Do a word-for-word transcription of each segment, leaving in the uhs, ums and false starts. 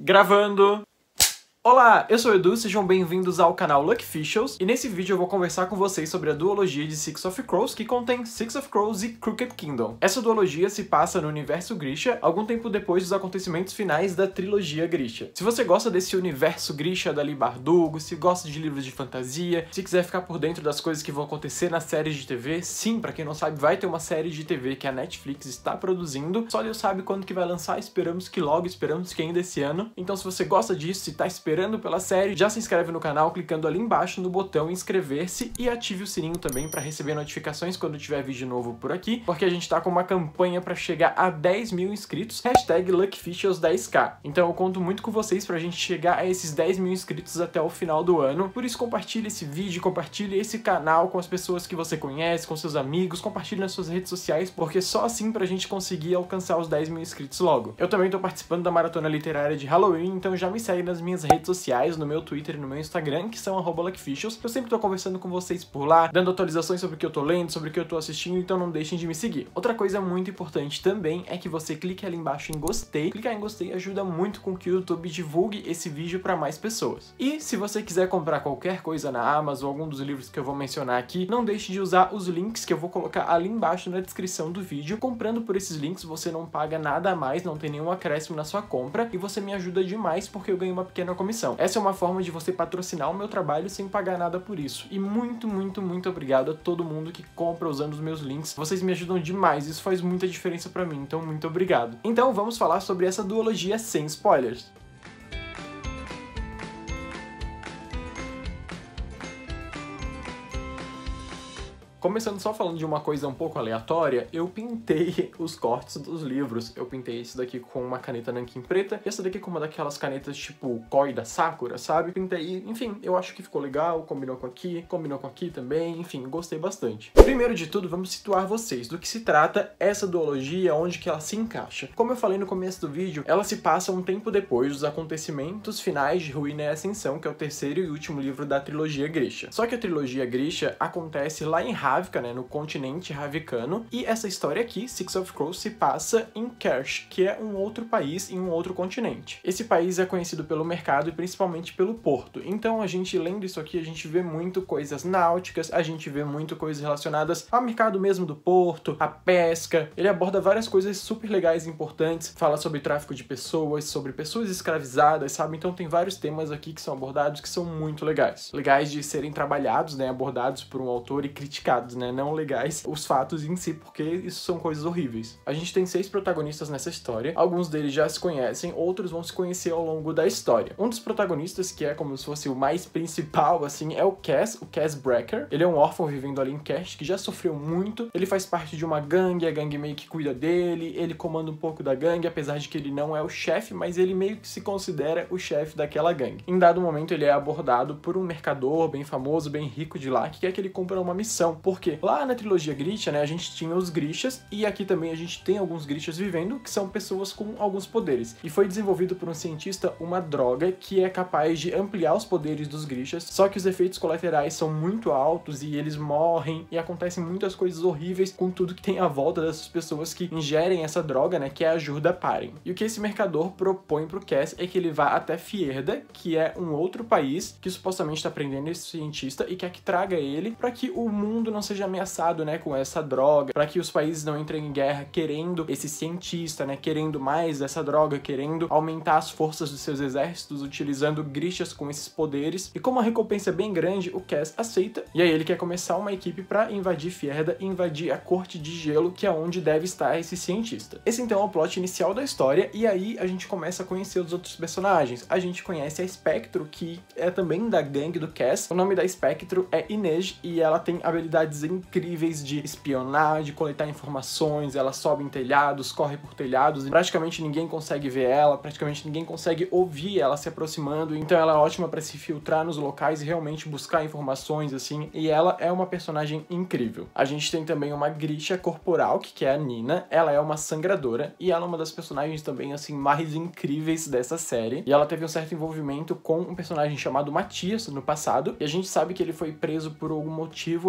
Gravando! Olá, eu sou o Edu, sejam bem-vindos ao canal Lucky Officials, e nesse vídeo eu vou conversar com vocês sobre a duologia de Six of Crows, que contém Six of Crows e Crooked Kingdom. Essa duologia se passa no universo Grisha, algum tempo depois dos acontecimentos finais da trilogia Grisha. Se você gosta desse universo Grisha da Leigh Bardugo, se gosta de livros de fantasia, se quiser ficar por dentro das coisas que vão acontecer nas séries de T V, sim, pra quem não sabe, vai ter uma série de T V que a Netflix está produzindo, só Deus sabe quando que vai lançar, esperamos que logo, esperamos que ainda esse ano. Então se você gosta disso, se tá esperando pela série, já se inscreve no canal clicando ali embaixo no botão inscrever-se e ative o sininho também para receber notificações quando tiver vídeo novo por aqui, porque a gente tá com uma campanha para chegar a dez mil inscritos, hashtag Lucky Officials dez K. Então eu conto muito com vocês pra gente chegar a esses dez mil inscritos até o final do ano, por isso compartilhe esse vídeo, compartilhe esse canal com as pessoas que você conhece, com seus amigos, compartilhe nas suas redes sociais, porque só assim pra gente conseguir alcançar os dez mil inscritos logo. Eu também tô participando da maratona literária de Halloween, então já me segue nas minhas redes sociais, no meu Twitter e no meu Instagram, que são arroba Lucky Officials. Eu sempre tô conversando com vocês por lá, dando atualizações sobre o que eu tô lendo, sobre o que eu tô assistindo, então não deixem de me seguir. Outra coisa muito importante também é que você clique ali embaixo em gostei. Clicar em gostei ajuda muito com que o YouTube divulgue esse vídeo para mais pessoas. E se você quiser comprar qualquer coisa na Amazon, algum dos livros que eu vou mencionar aqui, não deixe de usar os links que eu vou colocar ali embaixo na descrição do vídeo. Comprando por esses links, você não paga nada a mais, não tem nenhum acréscimo na sua compra, e você me ajuda demais porque eu ganho uma pequena comissão. Essa é uma forma de você patrocinar o meu trabalho sem pagar nada por isso. E muito, muito, muito obrigado a todo mundo que compra usando os meus links. Vocês me ajudam demais, isso faz muita diferença pra mim, então muito obrigado. Então vamos falar sobre essa duologia sem spoilers. Começando só falando de uma coisa um pouco aleatória, eu pintei os cortes dos livros. Eu pintei esse daqui com uma caneta nanquim preta, e essa daqui com uma daquelas canetas tipo Koi da Sakura, sabe? Pintei, enfim, eu acho que ficou legal, combinou com aqui, combinou com aqui também, enfim, gostei bastante. Primeiro de tudo, vamos situar vocês do que se trata essa duologia, onde que ela se encaixa. Como eu falei no começo do vídeo, ela se passa um tempo depois dos acontecimentos finais de Ruína e Ascensão, que é o terceiro e último livro da trilogia Grisha. Só que a trilogia Grisha acontece lá em Ravka, né, no continente ravicano, e essa história aqui, Six of Crows, se passa em Kersh, que é um outro país em um outro continente. Esse país é conhecido pelo mercado e principalmente pelo porto, então a gente, lendo isso aqui, a gente vê muito coisas náuticas, a gente vê muito coisas relacionadas ao mercado mesmo do porto, a pesca. Ele aborda várias coisas super legais e importantes, fala sobre tráfico de pessoas, sobre pessoas escravizadas, sabe? Então tem vários temas aqui que são abordados que são muito legais. Legais de serem trabalhados, né, abordados por um autor e criticados, né, não legais os fatos em si, porque isso são coisas horríveis. A gente tem seis protagonistas nessa história, alguns deles já se conhecem, outros vão se conhecer ao longo da história. Um dos protagonistas, que é como se fosse o mais principal, assim, é o Cass, o Cass Brecker. Ele é um órfão vivendo ali em Kersh, que já sofreu muito, ele faz parte de uma gangue, a gangue meio que cuida dele, ele comanda um pouco da gangue, apesar de que ele não é o chefe, mas ele meio que se considera o chefe daquela gangue. Em dado momento, ele é abordado por um mercador bem famoso, bem rico de lá, que quer que ele cumpra uma missão, porque lá na trilogia Grisha, né, a gente tinha os Grishas, e aqui também a gente tem alguns Grishas vivendo, que são pessoas com alguns poderes. E foi desenvolvido por um cientista uma droga que é capaz de ampliar os poderes dos Grishas, só que os efeitos colaterais são muito altos e eles morrem, e acontecem muitas coisas horríveis com tudo que tem à volta dessas pessoas que ingerem essa droga, né, que é a Jurda Paren. E o que esse mercador propõe pro Cass é que ele vá até Fierda, que é um outro país que supostamente está prendendo esse cientista e quer que traga ele para que o mundo não seja ameaçado, né, com essa droga, para que os países não entrem em guerra querendo esse cientista, né, querendo mais dessa droga, querendo aumentar as forças dos seus exércitos, utilizando Grishas com esses poderes. E como a recompensa é bem grande, o Cass aceita, e aí ele quer começar uma equipe para invadir Fierda e invadir a Corte de Gelo, que é onde deve estar esse cientista. Esse então é o plot inicial da história, e aí a gente começa a conhecer os outros personagens. A gente conhece a Spectro, que é também da gangue do Cass. O nome da Spectro é Inej, e ela tem habilidades incríveis de espionar, de coletar informações. Ela sobe em telhados, corre por telhados, e praticamente ninguém consegue ver ela, praticamente ninguém consegue ouvir ela se aproximando, então ela é ótima para se filtrar nos locais e realmente buscar informações, assim, e ela é uma personagem incrível. A gente tem também uma Grisha corporal, que é a Nina. Ela é uma sangradora, e ela é uma das personagens também, assim, mais incríveis dessa série, e ela teve um certo envolvimento com um personagem chamado Matias no passado, e a gente sabe que ele foi preso por algum motivo relacionado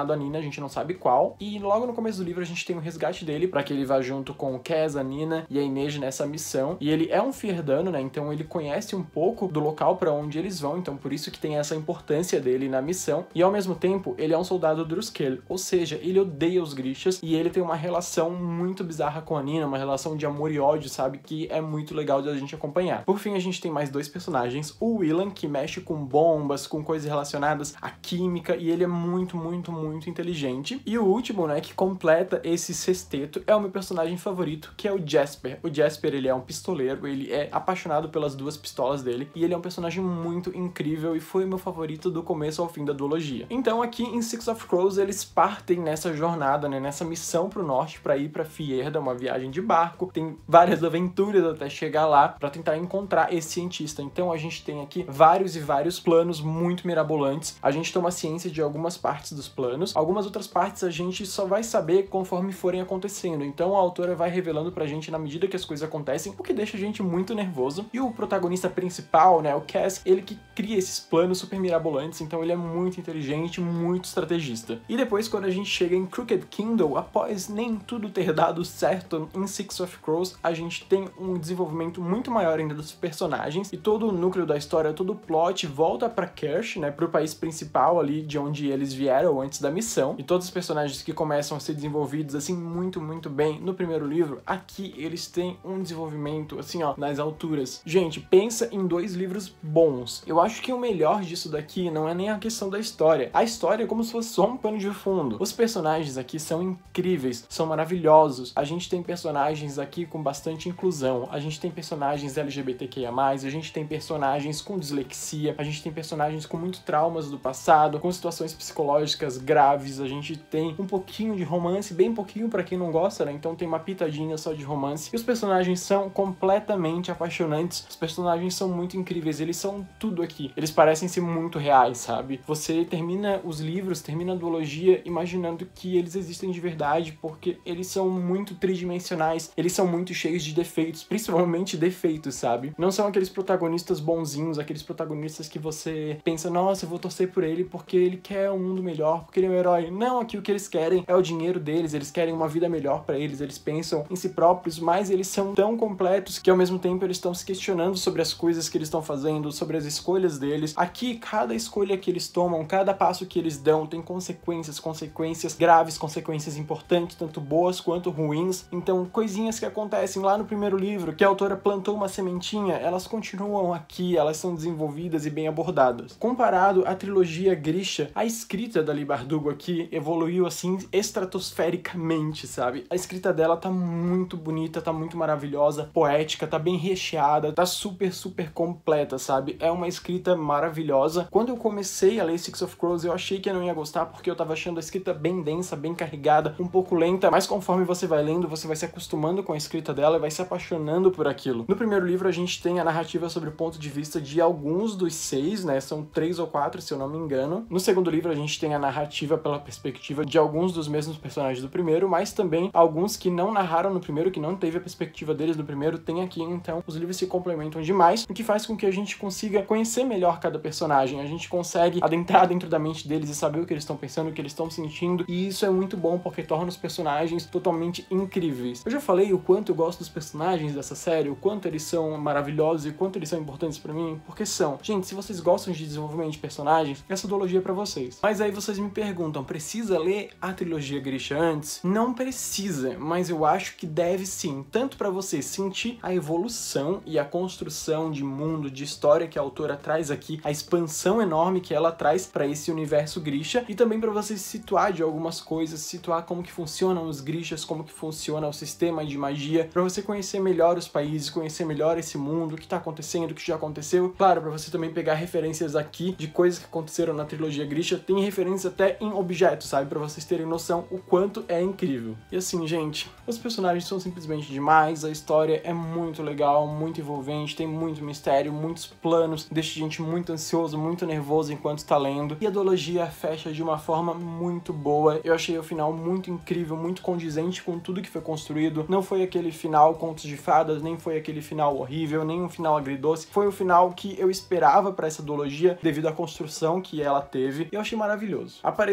relacionado a Nina, a gente não sabe qual. E logo no começo do livro a gente tem o resgate dele, pra que ele vá junto com o Kes, a Nina e a Inej nessa missão. E ele é um Fierdano, né? Então ele conhece um pouco do local pra onde eles vão, então por isso que tem essa importância dele na missão. E ao mesmo tempo, ele é um soldado Druskel, ou seja, ele odeia os Grishas e ele tem uma relação muito bizarra com a Nina, uma relação de amor e ódio, sabe? Que é muito legal de a gente acompanhar. Por fim, a gente tem mais dois personagens. O Willan, que mexe com bombas, com coisas relacionadas à química, e ele é muito, muito, muito inteligente. E o último, né, que completa esse sexteto é o meu personagem favorito, que é o Jasper. O Jasper, ele é um pistoleiro, ele é apaixonado pelas duas pistolas dele, e ele é um personagem muito incrível e foi o meu favorito do começo ao fim da duologia. Então aqui em Six of Crows eles partem nessa jornada, né, nessa missão pro norte para ir para Fierda, uma viagem de barco, tem várias aventuras até chegar lá para tentar encontrar esse cientista. Então a gente tem aqui vários e vários planos muito mirabolantes. A gente toma ciência de algumas partes dos planos, algumas outras partes a gente só vai saber conforme forem acontecendo. Então a autora vai revelando pra gente na medida que as coisas acontecem, o que deixa a gente muito nervoso. E o protagonista principal, né, o Kes, ele que cria esses planos super mirabolantes, então ele é muito inteligente, muito estrategista. E depois, quando a gente chega em Crooked Kingdom, após nem tudo ter dado certo em Six of Crows, a gente tem um desenvolvimento muito maior ainda dos personagens, e todo o núcleo da história, todo o plot volta pra Kersh, né, pro país principal ali de onde eles vieram antes da missão, e todos os personagens que começam a ser desenvolvidos assim muito, muito bem no primeiro livro, aqui eles têm um desenvolvimento assim, ó, nas alturas. Gente, pensa em dois livros bons. Eu acho que o melhor disso daqui não é nem a questão da história. A história é como se fosse só um pano de fundo. Os personagens aqui são incríveis, são maravilhosos. A gente tem personagens aqui com bastante inclusão, a gente tem personagens L G B T Q I A mais, a gente tem personagens com dislexia, a gente tem personagens com muitos traumas do passado, com situações psicológicas graves, a gente tem um pouquinho de romance, bem pouquinho pra quem não gosta, né? Então tem uma pitadinha só de romance. E os personagens são completamente apaixonantes, os personagens são muito incríveis, eles são tudo aqui. Eles parecem ser muito reais, sabe? Você termina os livros, termina a duologia imaginando que eles existem de verdade, porque eles são muito tridimensionais, eles são muito cheios de defeitos, principalmente defeitos, sabe? Não são aqueles protagonistas bonzinhos, aqueles protagonistas que você pensa, nossa, eu vou torcer por ele porque ele quer um mundo melhor, porque ele é um herói. Não, aqui o que eles querem é o dinheiro deles, eles querem uma vida melhor pra eles, eles pensam em si próprios, mas eles são tão completos que ao mesmo tempo eles estão se questionando sobre as coisas que eles estão fazendo, sobre as escolhas deles. Aqui, cada escolha que eles tomam, cada passo que eles dão tem consequências, consequências graves, consequências importantes, tanto boas quanto ruins. Então, coisinhas que acontecem lá no primeiro livro, que a autora plantou uma sementinha, elas continuam aqui, elas são desenvolvidas e bem abordadas. Comparado à trilogia Grisha, a escrita da Leigh Bardugo aqui evoluiu assim estratosfericamente, sabe? A escrita dela tá muito bonita, tá muito maravilhosa, poética, tá bem recheada, tá super, super completa, sabe? É uma escrita maravilhosa. Quando eu comecei a ler Six of Crows, eu achei que eu não ia gostar, porque eu tava achando a escrita bem densa, bem carregada, um pouco lenta, mas conforme você vai lendo, você vai se acostumando com a escrita dela e vai se apaixonando por aquilo. No primeiro livro, a gente tem a narrativa sobre o ponto de vista de alguns dos seis, né? São três ou quatro, se eu não me engano. No segundo livro, a gente tem a narrativa pela perspectiva de alguns dos mesmos personagens do primeiro, mas também alguns que não narraram no primeiro, que não teve a perspectiva deles no primeiro, tem aqui. Então, os livros se complementam demais, o que faz com que a gente consiga conhecer melhor cada personagem. A gente consegue adentrar dentro da mente deles e saber o que eles estão pensando, o que eles estão sentindo, e isso é muito bom porque torna os personagens totalmente incríveis. Eu já falei o quanto eu gosto dos personagens dessa série, o quanto eles são maravilhosos e o quanto eles são importantes pra mim, porque são. Gente, se vocês gostam de desenvolvimento de personagens, essa duologia é pra vocês. Mas aí vocês me perguntam, precisa ler a trilogia Grisha antes? Não precisa, mas eu acho que deve sim, tanto pra você sentir a evolução e a construção de mundo, de história que a autora traz aqui, a expansão enorme que ela traz pra esse universo Grisha, e também pra você se situar de algumas coisas, situar como que funcionam os Grishas, como que funciona o sistema de magia, pra você conhecer melhor os países, conhecer melhor esse mundo, o que tá acontecendo, o que já aconteceu. Claro, pra você também pegar referências aqui de coisas que aconteceram na trilogia Grisha, tem referência até em objetos, sabe? Pra vocês terem noção o quanto é incrível. E assim, gente, os personagens são simplesmente demais, a história é muito legal, muito envolvente, tem muito mistério, muitos planos, deixa a gente muito ansioso, muito nervoso enquanto tá lendo, e a duologia fecha de uma forma muito boa. Eu achei o final muito incrível, muito condizente com tudo que foi construído. Não foi aquele final contos de fadas, nem foi aquele final horrível, nem um final agridoce. Foi o final que eu esperava pra essa duologia devido à construção que ela teve, e eu achei maravilhoso. Apareceu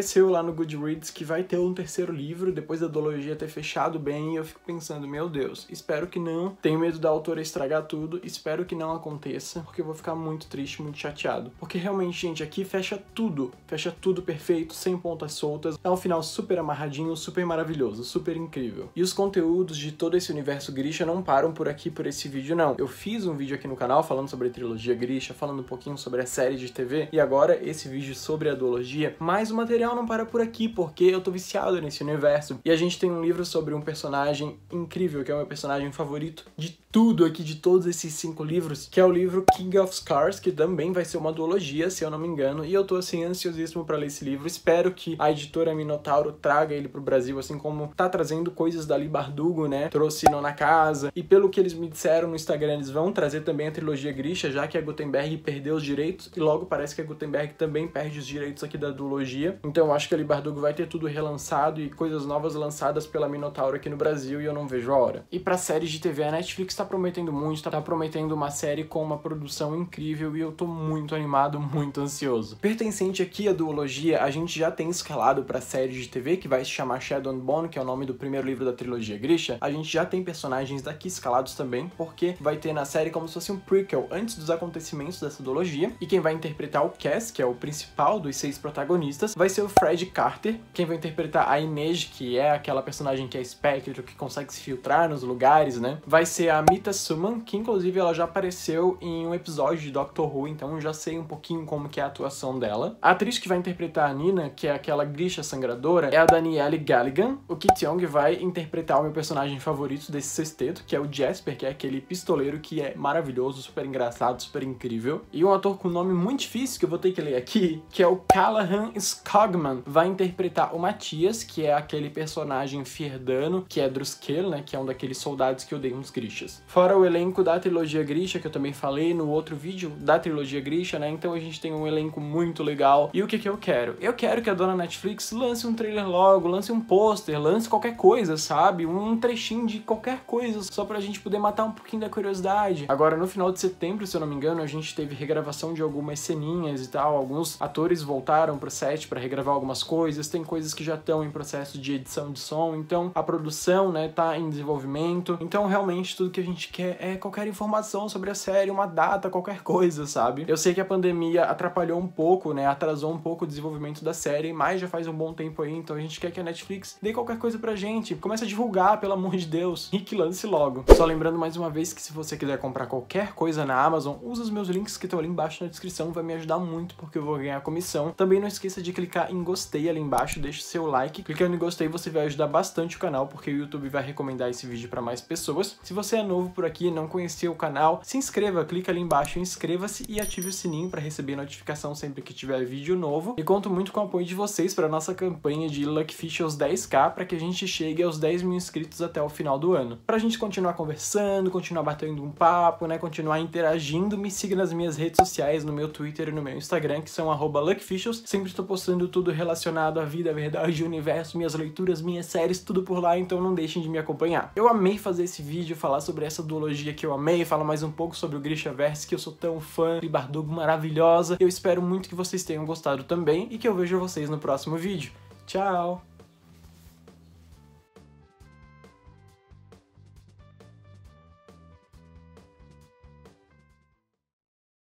apareceu lá no Goodreads que vai ter um terceiro livro, depois da duologia ter fechado bem, e eu fico pensando, meu Deus, espero que não. Tenho medo da autora estragar tudo, espero que não aconteça, porque eu vou ficar muito triste, muito chateado. Porque realmente, gente, aqui fecha tudo, fecha tudo perfeito, sem pontas soltas, é um final super amarradinho, super maravilhoso, super incrível. E os conteúdos de todo esse universo Grisha não param por aqui, por esse vídeo, não. Eu fiz um vídeo aqui no canal falando sobre a trilogia Grisha, falando um pouquinho sobre a série de T V, e agora esse vídeo sobre a duologia, mas o material não para por aqui, porque eu tô viciado nesse universo. E a gente tem um livro sobre um personagem incrível, que é o meu personagem favorito de tudo aqui, de todos esses cinco livros, que é o livro King of Scars, que também vai ser uma duologia, se eu não me engano, e eu tô, assim, ansiosíssimo pra ler esse livro. Espero que a editora Minotauro traga ele pro Brasil, assim como tá trazendo coisas da Leigh Bardugo, né? Trouxe Não na Casa, e pelo que eles me disseram no Instagram, eles vão trazer também a trilogia Grisha, já que a Gutenberg perdeu os direitos, e logo parece que a Gutenberg também perde os direitos aqui da duologia. Então eu acho que a Leigh Bardugo vai ter tudo relançado e coisas novas lançadas pela Minotauro aqui no Brasil, e eu não vejo a hora. E pra séries de T V, a Netflix tá prometendo muito, tá prometendo uma série com uma produção incrível, e eu tô muito animado, muito ansioso. Pertencente aqui à duologia, a gente já tem escalado pra série de T V, que vai se chamar Shadow and Bone, que é o nome do primeiro livro da trilogia Grisha. A gente já tem personagens daqui escalados também, porque vai ter na série como se fosse um prequel antes dos acontecimentos dessa duologia, e quem vai interpretar o Cass, que é o principal dos seis protagonistas, vai ser o Fred Carter. Quem vai interpretar a Inej, que é aquela personagem que é espectro, que consegue se filtrar nos lugares, né, vai ser a Mita Suman, que inclusive ela já apareceu em um episódio de Doctor Who, então eu já sei um pouquinho como que é a atuação dela. A atriz que vai interpretar a Nina, que é aquela Grisha sangradora, é a Danielle Galligan. O Kit Young vai interpretar o meu personagem favorito desse sexteto, que é o Jasper, que é aquele pistoleiro que é maravilhoso, super engraçado, super incrível. E um ator com nome muito difícil, que eu vou ter que ler aqui, que é o Callahan Skogman, vai interpretar o Matias, que é aquele personagem fierdano, que é Druskel, né, que é um daqueles soldados que odeiam os Grishas. Fora o elenco da trilogia Grisha, que eu também falei no outro vídeo da trilogia Grisha, né, então a gente tem um elenco muito legal. E o que que eu quero? Eu quero que a dona Netflix lance um trailer logo, lance um pôster, lance qualquer coisa, sabe? Um trechinho de qualquer coisa, só pra gente poder matar um pouquinho da curiosidade. Agora, no final de setembro, se eu não me engano, a gente teve regravação de algumas ceninhas e tal, alguns atores voltaram pro set pra regravar algumas coisas, tem coisas que já estão em processo de edição de som, então a produção, né, tá em desenvolvimento. Então, realmente, tudo que a gente quer é qualquer informação sobre a série, uma data, qualquer coisa, sabe? Eu sei que a pandemia atrapalhou um pouco, né, atrasou um pouco o desenvolvimento da série, mas já faz um bom tempo aí, então a gente quer que a Netflix dê qualquer coisa pra gente, comece a divulgar, pelo amor de Deus, e que lance logo. Só lembrando mais uma vez que se você quiser comprar qualquer coisa na Amazon, usa os meus links que estão ali embaixo na descrição, vai me ajudar muito porque eu vou ganhar comissão. Também não esqueça de clicar em gostei ali embaixo, deixa o seu like. Clicando em gostei você vai ajudar bastante o canal, porque o YouTube vai recomendar esse vídeo pra mais pessoas. Se você é novo por aqui e não conhecia o canal, se inscreva, clica ali embaixo, inscreva-se e ative o sininho para receber notificação sempre que tiver vídeo novo. E conto muito com o apoio de vocês para nossa campanha de Luckfish aos dez k, para que a gente chegue aos dez mil inscritos até o final do ano. Pra gente continuar conversando, continuar batendo um papo, né, continuar interagindo, me siga nas minhas redes sociais, no meu Twitter e no meu Instagram, que são arroba luckfishers. Sempre estou postando tudo relacionado à vida, à verdade, ao universo, minhas leituras, minhas séries, tudo por lá, então não deixem de me acompanhar. Eu amei fazer esse vídeo, falar sobre essa duologia que eu amei, falar mais um pouco sobre o Grishaverse, que eu sou tão fã, Leigh Bardugo maravilhosa. Eu espero muito que vocês tenham gostado também e que eu vejo vocês no próximo vídeo. Tchau!